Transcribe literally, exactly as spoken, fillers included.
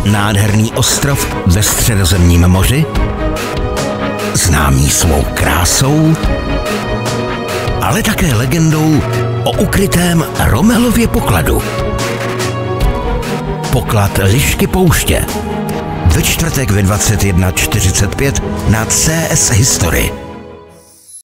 Nádherný ostrov ve Středozemním moři, známý svou krásou, ale také legendou o ukrytém Romelově pokladu. Poklad Lišky pouště. Ve čtvrtek ve dvacet jedna čtyřicet pět na C S History.